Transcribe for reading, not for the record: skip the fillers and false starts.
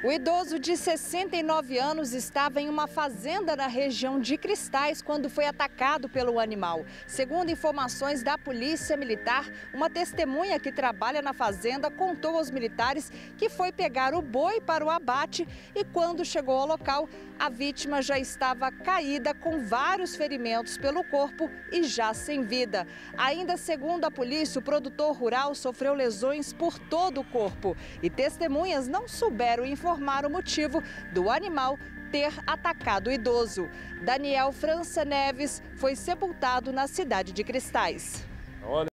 O idoso de 69 anos estava em uma fazenda na região de Cristais quando foi atacado pelo animal. Segundo informações da Polícia Militar, uma testemunha que trabalha na fazenda contou aos militares que foi pegar o boi para o abate e quando chegou ao local, a vítima já estava caída com vários ferimentos pelo corpo e já sem vida. Ainda segundo a polícia, o produtor rural sofreu lesões por todo o corpo e testemunhas não souberam informar o motivo do animal ter atacado o idoso. Daniel França Neves foi sepultado na cidade de Cristais.